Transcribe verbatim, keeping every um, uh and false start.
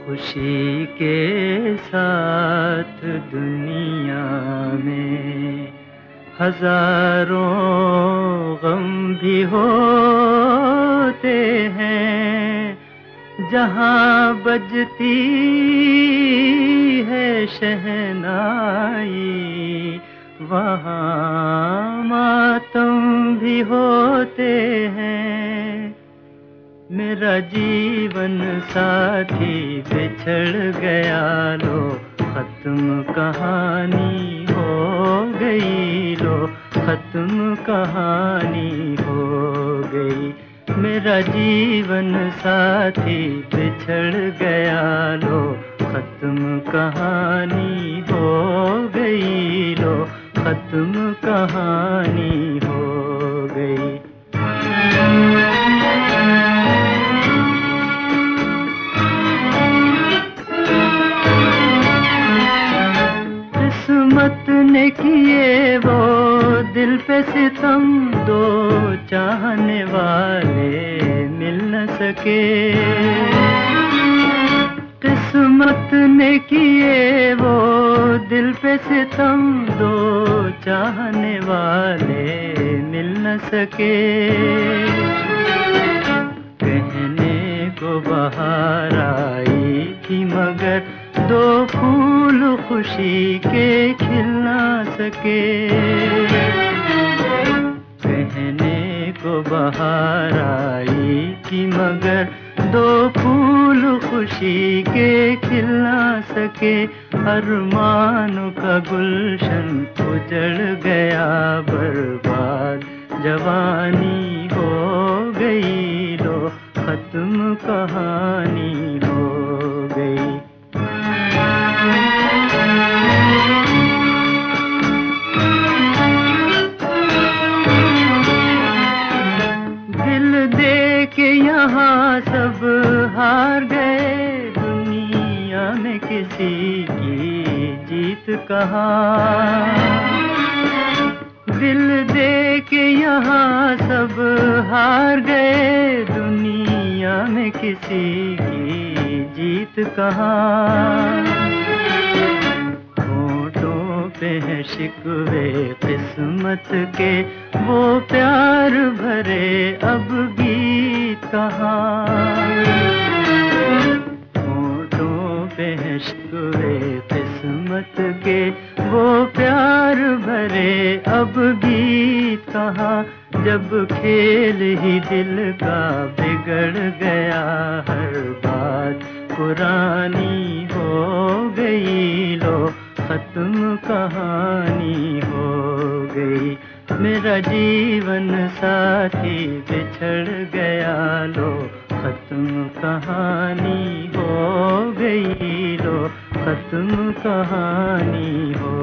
खुशी के साथ दुनिया में हजारों गम भी होते हैं। जहाँ बजती है शहनाई वहाँ मातम भी होते हैं। मेरा जीवन साथी बिछड़ गया, लो खत्म कहानी हो गई, लो खत्म कहानी हो गई। मेरा जीवन साथी बिछड़ गया, लो खत्म कहानी हो गई, लो खत्म कहानी हो गई। किस्मत ने किए वो दिल पे सितम, दो चाहने वाले मिल न सके। किस्मत ने किए वो दिल पे सितम, दो चाहने वाले मिल न सके। कहने को बहार आई थी मगर दो फूल खुशी के खिल ना सके। कहने को बहार आई थी मगर दो फूल खुशी के खिल ना सके। अरमानों का गुलशन उजड़ गया बर्बाद, जवानी हो गई, लो खत्म कहानी हो गई। दिल दे के यहाँ सब हार गए, दुनिया में किसी की जीत कहाँ। दिल दे के यहाँ सब हार गए, दुनिया में किसी की जीत कहाँ। होठों पे है शिकवे किस्मत के, वो प्यार भरे अब गीत कहाँ। होठों पे है शिकवे किस्मत के, वो प्यार भरे अब गीत कहाँ। जब खेल ही दिल का बिगड़ गया, हर बात पुरानी हो गई, लो खत्म कहानी हो गई। मेरा जीवन साथी बिछड़ गया, लो खत्म कहानी हो गई, लो खत्म कहानी हो